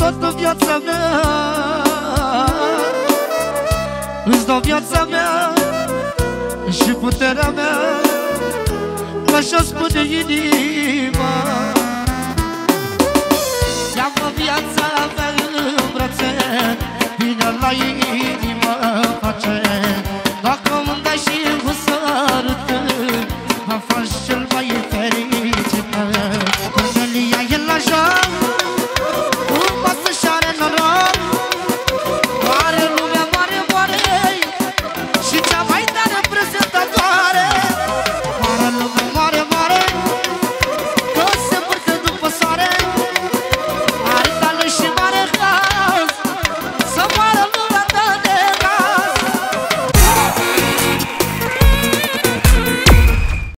toată viața mea, îți dau viața mea și puterea mea, că așa spune inima. Ia-mă viața